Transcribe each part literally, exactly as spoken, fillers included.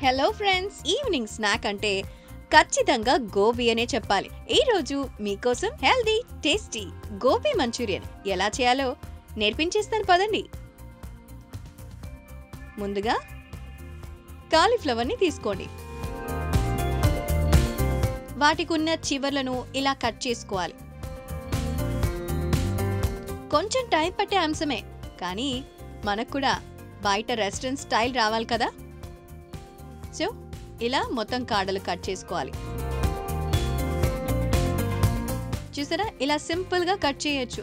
Hello friends, evening snack అంటే ఖచ్చితంగా గోబీ అనే చెప్పాలి. ఈ రోజు మీకోసం హెల్దీ టేస్టీ గోబీ మంచూరియన్ ఎలా చేయాలో నేర్పించేస్తాను పదండి. ముందుగా కాలీఫ్లవర్ని తీసుకోండి. వాటికున్న చివర్లను ఇలా కట్ చేసుకోవాలి. కొంచెం టైం పట్టే అంశమే, కానీ మనకు కూడా బయట రెస్టారెంట్ స్టైల్ రావాలి కదా. సో ఇలా మొత్తం కాడలు కట్ చేసుకోవాలి. చూసారా, ఇలా సింపుల్ గా కట్ చేయొచ్చు.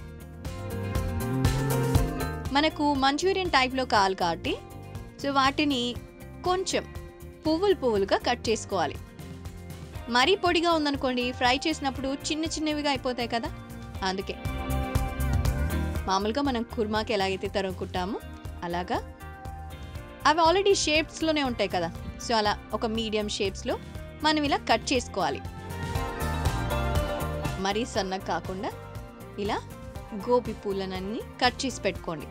మనకు మంచూరియన్ టైప్ లో కావాలి కాబట్టి సో వాటిని కొంచెం పువ్వులు పువ్వులుగా కట్ చేసుకోవాలి. మరీ పొడిగా ఉందనుకోండి, ఫ్రై చేసినప్పుడు చిన్న చిన్నవిగా అయిపోతాయి కదా, అందుకే మామూలుగా మనం కుర్మాకి ఎలాగైతే తరుముకుంటామో అలాగా. అవి ఆల్రెడీ షేప్స్లోనే ఉంటాయి కదా, సో అలా ఒక మీడియం షేప్స్లో మనం ఇలా కట్ చేసుకోవాలి. మరీ సన్నగా కాకుండా ఇలా గోబీ పూలనన్నీ కట్ చేసి పెట్టుకోండి.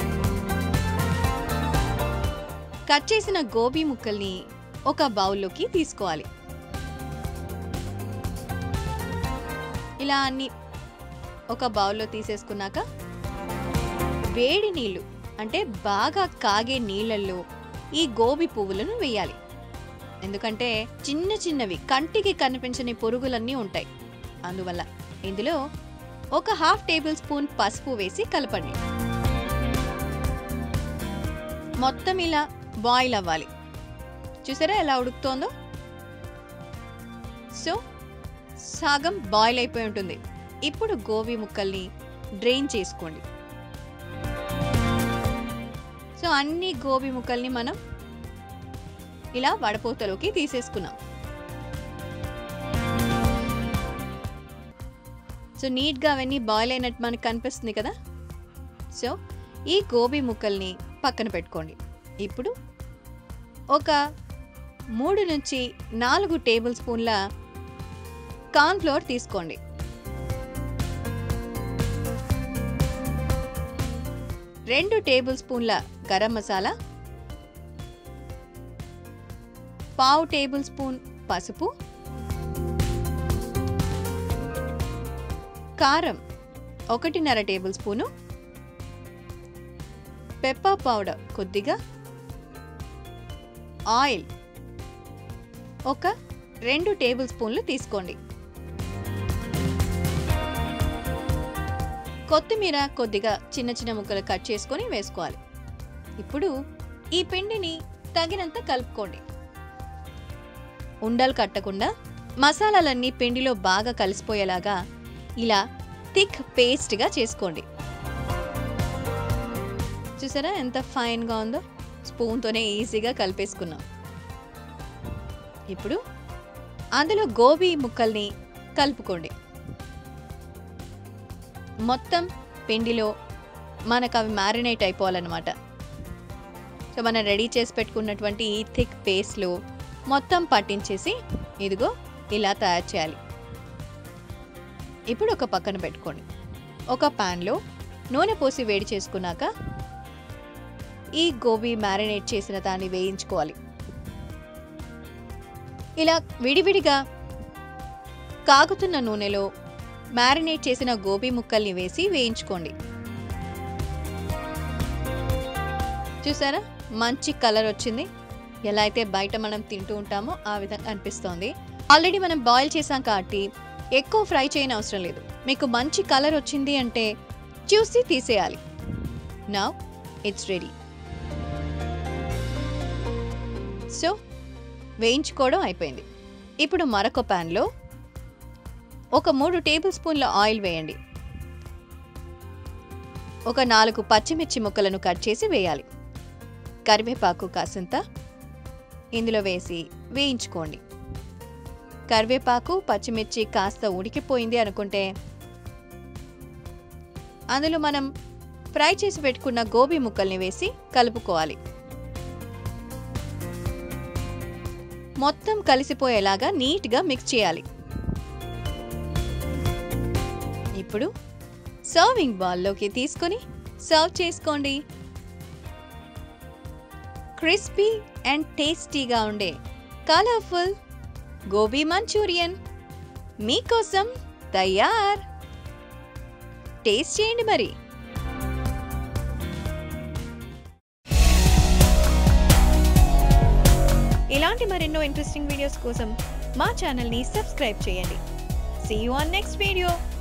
కట్ చేసిన గోబీ ముక్కల్ని ఒక బౌల్లోకి తీసుకోవాలి. ఇలా అన్ని ఒక బౌల్లో తీసేసుకున్నాక వేడి నీళ్ళు అంటే బాగా కాగే నీళ్ళల్లో ఈ గోబీ పువ్వులను వేయాలి. ఎందుకంటే చిన్న చిన్నవి కంటికి కనిపించని పురుగులన్నీ ఉంటాయి. అందువల్ల ఇందులో ఒక హాఫ్ టేబుల్ స్పూన్ పసుపు వేసి కలపండి. మొత్తం ఇలా బాయిల్ అవ్వాలి. చూసారా ఎలా ఉడుకుతోందో. సో సగం బాయిల్ అయిపోయి ఉంటుంది. ఇప్పుడు గోబీ ముక్కల్ని డ్రైన్ చేసుకోండి. సో అన్ని గోబీ ముక్కల్ని మనం ఇలా వడపోతలోకి తీసేసుకున్నాం. సో నీట్గా అవన్నీ బాయిల్ అయినట్టు మనకు కనిపిస్తుంది కదా. సో ఈ గోబీ ముక్కల్ని పక్కన పెట్టుకోండి. ఇప్పుడు ఒక మూడు నుంచి నాలుగు టేబుల్ స్పూన్ల కార్న్ ఫ్లోర్ తీసుకోండి. రెండు టేబుల్ స్పూన్ల గరం మసాలా, పావు టేబుల్ స్పూన్ పసుపు, కారం ఒకటిన్నర టేబుల్ స్పూను, పెప్పర్ పౌడర్ కొద్దిగా, ఆయిల్ ఒక రెండు టేబుల్ స్పూన్లు తీసుకోండి. కొత్తిమీర కొద్దిగా చిన్న చిన్న ముక్కలు కట్ చేసుకొని వేసుకోవాలి. ఇప్పుడు ఈ పిండిని తగినంత కలుపుకోండి. ఉండలు కట్టకుండా మసాలాలన్నీ పిండిలో బాగా కలిసిపోయేలాగా ఇలా థిక్ పేస్ట్గా చేసుకోండి. చూసారా ఎంత ఫైన్గా ఉందో. స్పూన్తోనే ఈజీగా కలిపేసుకున్నాం. ఇప్పుడు అందులో గోబీ ముక్కల్ని కలుపుకోండి. మొత్తం పిండిలో మనకు అవి మ్యారినేట్ అయిపోవాలన్నమాట. సో మనం రెడీ చేసి పెట్టుకున్నటువంటి ఈ థిక్ పేస్ట్లో మొత్తం పట్టించేసి ఇదిగో ఇలా తయారు చేయాలి. ఇప్పుడు ఒక పక్కన పెట్టుకోండి. ఒక ప్యాన్లో నూనె పోసి వేడి చేసుకున్నాక ఈ గోబీ మ్యారినేట్ చేసిన దాన్ని వేయించుకోవాలి. ఇలా విడివిడిగా కాగుతున్న నూనెలో మ్యారినేట్ చేసిన గోబీ ముక్కల్ని వేసి వేయించుకోండి. చూసారా మంచి కలర్ వచ్చింది. ఎలా అయితే బయట మనం తింటూ ఉంటామో ఆ విధంగా అనిపిస్తోంది. ఆల్రెడీ మనం బాయిల్ చేసాం కాబట్టి ఎక్కువ ఫ్రై చేయని అవసరం లేదు. మీకు మంచి కలర్ వచ్చింది అంటే చూసి తీసేయాలి. Now it's ready. సో వేయించుకోవడం అయిపోయింది. ఇప్పుడు మరొక ప్యాన్లో ఒక మూడు టేబుల్ స్పూన్ల ఆయిల్ వేయండి. ఒక నాలుగు పచ్చిమిర్చి ముక్కలను కట్ చేసి వేయాలి. కరివేపాకు కాసింత ఇందులో వేసి వేయించుకోండి. కరివేపాకు పచ్చిమిర్చి కాస్త ఉడికిపోయింది అనుకుంటే అందులో మనం ఫ్రై చేసి పెట్టుకున్న గోబీ ముక్కల్ని వేసి కలుపుకోవాలి. మొత్తం కలిసిపోయేలాగా నీట్గా మిక్స్ చేయాలి. ఇప్పుడు సర్వింగ్ బౌల్లోకి తీసుకొని సర్వ్ చేసుకోండి. క్రిస్పీ అండ్ టేస్టీగా ఉండే కలర్ఫుల్ గోబీ మంచూరియన్ మీకోసం తయార్. టేస్ట్ చేయండి మరి. ఇలాంటి మరెన్నో ఇంట్రెస్టింగ్ వీడియోస్ కోసం మా ఛానల్ని సబ్స్క్రైబ్ చేయండి. See you on next video.